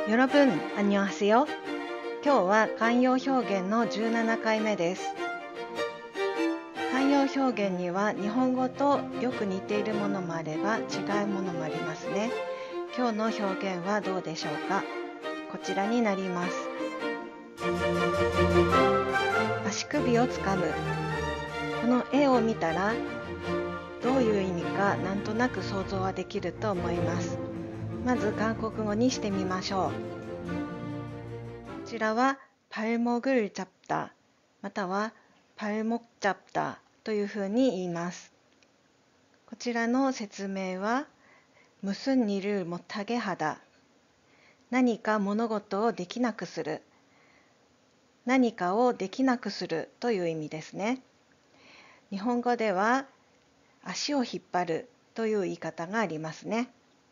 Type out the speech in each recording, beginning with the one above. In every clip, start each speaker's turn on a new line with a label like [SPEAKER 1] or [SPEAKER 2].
[SPEAKER 1] 여러분, 안녕하세요. 今日は慣用表現の17回目です。慣用表現には日本語とよく似ているものもあれば違うものもありますね。今日の表現はどうでしょうか。こちらになります。足首をつかむ。この絵を見たらどういう意味かなんとなく想像はできると思います。まず韓国語にしてみましょう。こちらは발목을 잡다または발목 잡다というふうに言います。こちらの説明は무슨 일을 못하게 하다何か物事をできなくする何かをできなくするという意味ですね。日本語では足を引っ張るという言い方がありますね。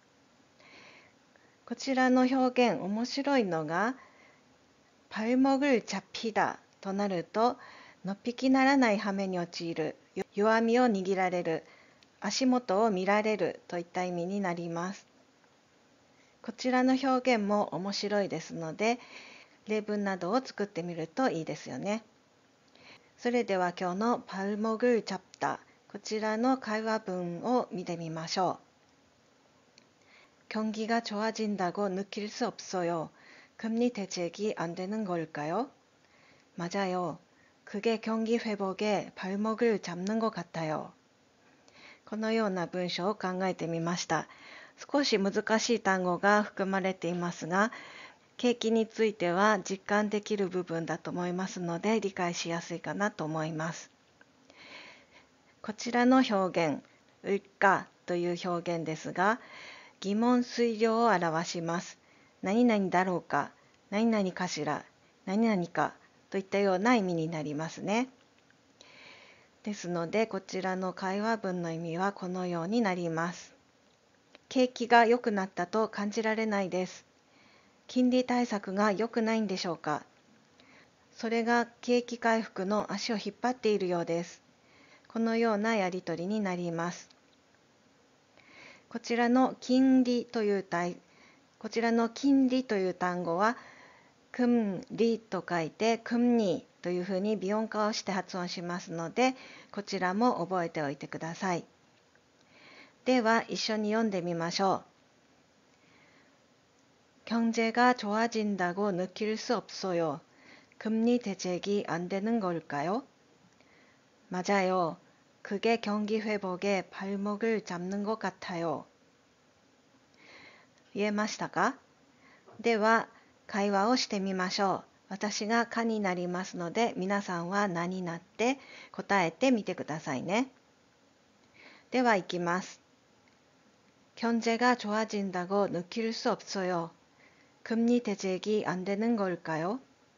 [SPEAKER 1] こちらの表現面白いのが발목을 잡히다となるとのっぴきならない羽目に陥る弱みを握られる足元を見られるといった意味になります。こちらの表現も面白いですので例文などを作ってみるといいですよね。それでは今日の발목을 잡다こちらの会話文を見てみましょう。경기가 좋아진다고 느낄 수 없어요. 금리 대책이 안 되는 걸까요? 맞아요. 그게 경기 회복에 발목을 잡는 것 같아요. このような文章を考えてみました。少し難しい単語が含まれていますが、景気については実感できる部分だと思いますので理解しやすいかなと思います。こちらの表現、을까という表現ですが、疑問推量を表します。何々だろうか、何々かしら、何々かといったような意味になりますね。ですので、こちらの会話文の意味はこのようになります。景気が良くなったと感じられないです。金利対策が良くないんでしょうか。それが景気回復の足を引っ張っているようです。このようなやりとりになります。こちらの金利という単語は금리と書いて금리というふうに微音化をして発音しますので、こちらも覚えておいてください。では一緒に読んでみましょう。경제가 좋아진다고 느낄 수 없어요. 금리 대책이 안 되는 걸까요? 맞아요. 그게 경기 회복에 발목을 잡는 것 같아요. 言えましたか？では会話をしてみましょう。私がかになりますので皆さんはなになって答えてみてくださいね。ではいきます。경제가 좋아진다고 느낄 수 없어요. 금리 대책이 안 되는 걸까요?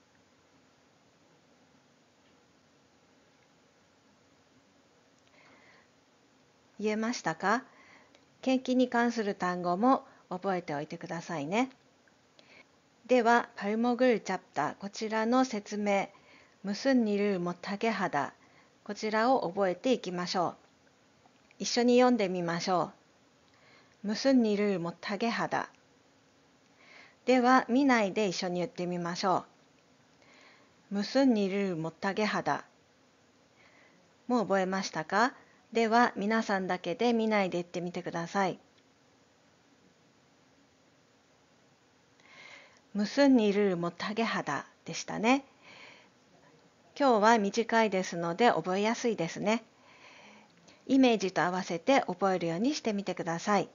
[SPEAKER 1] 言えましたか？景気に関する単語も覚えておいてくださいね。では、발목을 잡다こちらの説明、무슨 일을 못하게 하다こちらを覚えていきましょう。一緒に読んでみましょう。무슨 일을 못하게 하다では、見ないで一緒に言ってみましょう。무슨 일을 못하게 하다もう覚えましたか？では皆さんだけで見ないで言ってみてください。무슨 일을 못하게 하다でしたね。今日は短いですので覚えやすいですね。イメージと合わせて覚えるようにしてみてください。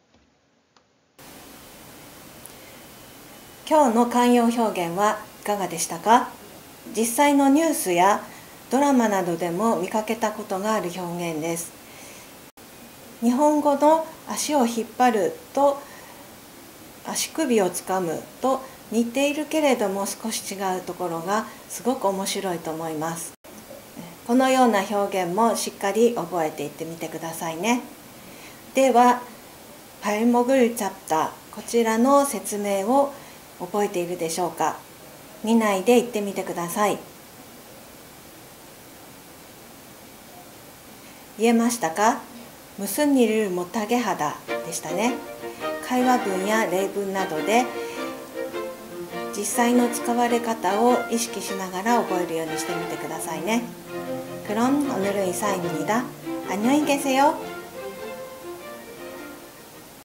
[SPEAKER 1] 今日の慣用表現はいかがでしたか？実際のニュースやドラマなどでも見かけたことがある表現です。日本語の足を引っ張ると足首をつかむと似ているけれども少し違うところがすごく面白いと思います。このような表現もしっかり覚えていってみてくださいね。では、발목을 잡다こちらの説明を覚えているでしょうか？見ないで言ってみてください。言えましたか？무슨 일을 못하게 하다でしたね。会話文や例文などで実際の使われ方を意識しながら覚えるようにしてみてくださいね。그럼 오늘은 이상입니다. 안녕히 계세요.